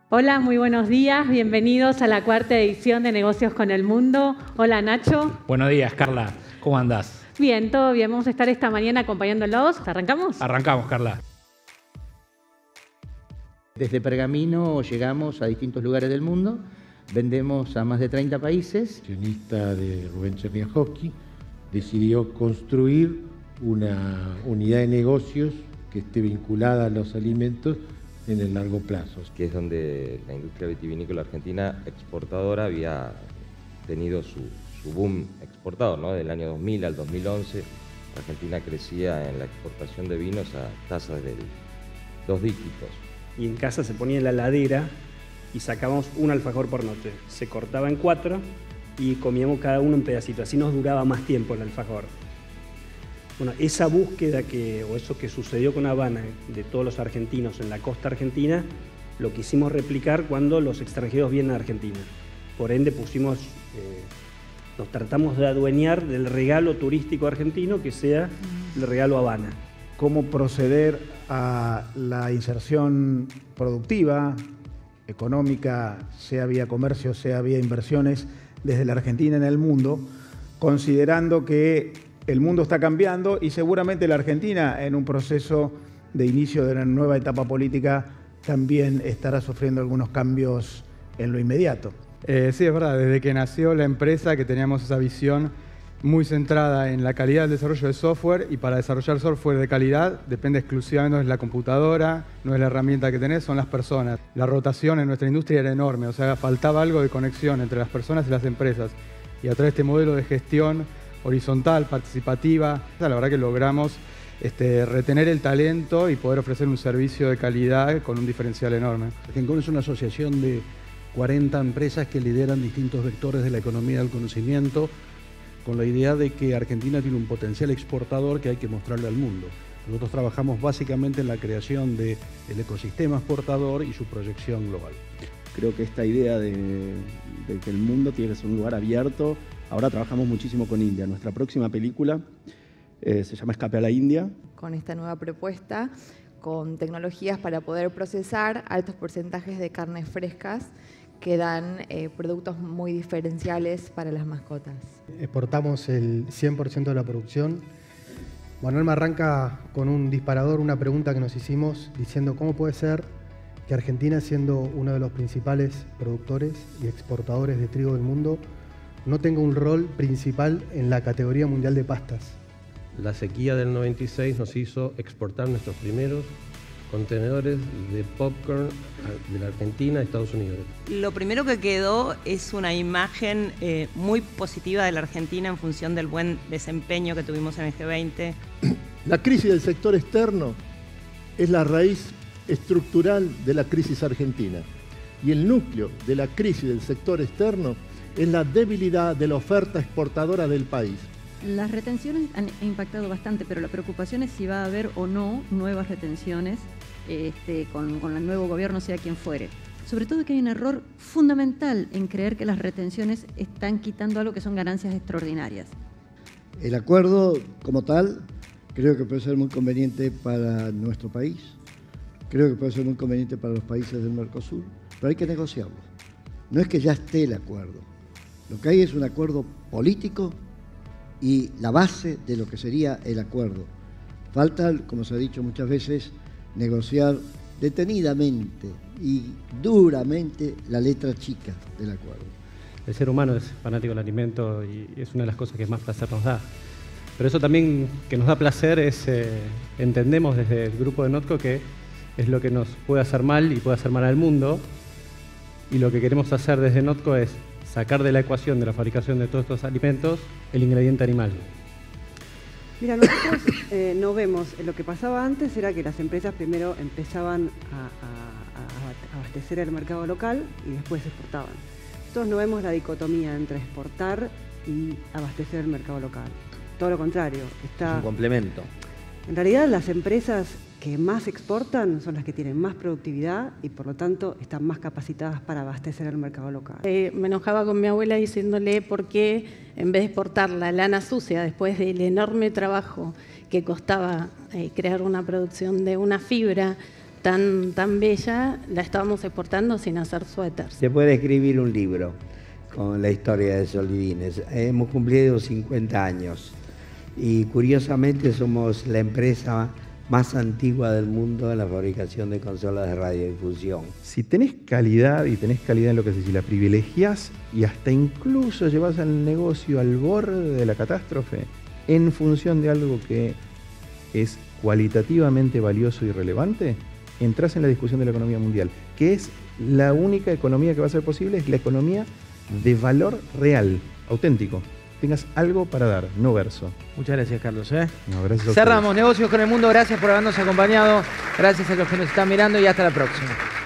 Hola, muy buenos días. Bienvenidos a la cuarta edición de Negocios con el Mundo. Hola, Nacho. Buenos días, Carla. ¿Cómo andás? Bien, todo bien. Vamos a estar esta mañana acompañándolos. ¿Arrancamos? Arrancamos, Carla. Desde Pergamino llegamos a distintos lugares del mundo, vendemos a más de 30 países. El accionista de Rubén Cherniakhovsky decidió construir una unidad de negocios que esté vinculada a los alimentos en el largo plazo. Que es donde la industria vitivinícola argentina exportadora había tenido su boom exportador, ¿no? Del año 2000 al 2011, Argentina crecía en la exportación de vinos a tasas de 2 dígitos. Y en casa se ponía en la heladera y sacábamos un alfajor por noche. Se cortaba en 4 y comíamos cada uno un pedacito. Así nos duraba más tiempo el alfajor. Bueno, esa búsqueda o eso que sucedió con Habana de todos los argentinos en la costa argentina, lo quisimos replicar cuando los extranjeros vienen a Argentina. Por ende nos tratamos de adueñar del regalo turístico argentino que sea el regalo Habana. Cómo proceder a la inserción productiva, económica, sea vía comercio, sea vía inversiones, desde la Argentina en el mundo, considerando que el mundo está cambiando y seguramente la Argentina, en un proceso de inicio de una nueva etapa política, también estará sufriendo algunos cambios en lo inmediato. Sí, es verdad, desde que nació la empresa que teníamos esa visión muy centrada en la calidad del desarrollo de software, y para desarrollar software de calidad depende exclusivamente de la computadora, no es la herramienta que tenés, son las personas. La rotación en nuestra industria era enorme, o sea, faltaba algo de conexión entre las personas y las empresas. Y a través de este modelo de gestión horizontal, participativa, la verdad que logramos retener el talento y poder ofrecer un servicio de calidad con un diferencial enorme. Argencon es una asociación de 40 empresas que lideran distintos vectores de la economía del conocimiento, con la idea de que Argentina tiene un potencial exportador que hay que mostrarle al mundo. Nosotros trabajamos básicamente en la creación del ecosistema exportador y su proyección global. Creo que esta idea de que el mundo tiene que ser un lugar abierto, ahora trabajamos muchísimo con India. Nuestra próxima película se llama Escape a la India. Con esta nueva propuesta, con tecnologías para poder procesar altos porcentajes de carnes frescas, que dan productos muy diferenciales para las mascotas. Exportamos el 100% de la producción. Manuel me arranca con un disparador, una pregunta que nos hicimos, diciendo cómo puede ser que Argentina, siendo uno de los principales productores y exportadores de trigo del mundo, no tenga un rol principal en la categoría mundial de pastas. La sequía del 96 nos hizo exportar nuestros primeros contenedores de popcorn de la Argentina a Estados Unidos. Lo primero que quedó es una imagen muy positiva de la Argentina en función del buen desempeño que tuvimos en el G20. La crisis del sector externo es la raíz estructural de la crisis argentina, y el núcleo de la crisis del sector externo es la debilidad de la oferta exportadora del país. Las retenciones han impactado bastante, pero la preocupación es si va a haber o no nuevas retenciones con el nuevo gobierno, sea quien fuere. Sobre todo que hay un error fundamental en creer que las retenciones están quitando algo que son ganancias extraordinarias. El acuerdo como tal creo que puede ser muy conveniente para nuestro país, creo que puede ser muy conveniente para los países del Mercosur, pero hay que negociarlo. No es que ya esté el acuerdo, lo que hay es un acuerdo político y la base de lo que sería el acuerdo. Falta, como se ha dicho muchas veces, negociar detenidamente y duramente la letra chica del acuerdo. El ser humano es fanático del alimento y es una de las cosas que más placer nos da. Pero eso también que nos da placer es, entendemos desde el grupo de Notco que es lo que nos puede hacer mal y puede hacer mal al mundo, y lo que queremos hacer desde Notco es sacar de la ecuación de la fabricación de todos estos alimentos el ingrediente animal. Mira, nosotros no vemos, lo que pasaba antes era que las empresas primero empezaban a abastecer el mercado local y después exportaban. Nosotros no vemos la dicotomía entre exportar y abastecer el mercado local. Todo lo contrario. Es un complemento. En realidad las empresas que más exportan son las que tienen más productividad y por lo tanto están más capacitadas para abastecer el mercado local. Me enojaba con mi abuela diciéndole por qué en vez de exportar la lana sucia después del enorme trabajo que costaba crear una producción de una fibra tan bella, la estábamos exportando sin hacer suéteres. Se puede escribir un libro con la historia de Solidines. Hemos cumplido 50 años y curiosamente somos la empresa más antigua del mundo en la fabricación de consolas de radiodifusión. Si tenés calidad y tenés calidad en lo que haces y la privilegiás y hasta incluso llevas al negocio al borde de la catástrofe en función de algo que es cualitativamente valioso y relevante, entras en la discusión de la economía mundial, que es la única economía que va a ser posible, es la economía de valor real, auténtico. Tengas algo para dar, no verso. Muchas gracias, Carlos. No, gracias a Cerramos Negocios con el Mundo. Gracias por habernos acompañado. Gracias a los que nos están mirando y hasta la próxima.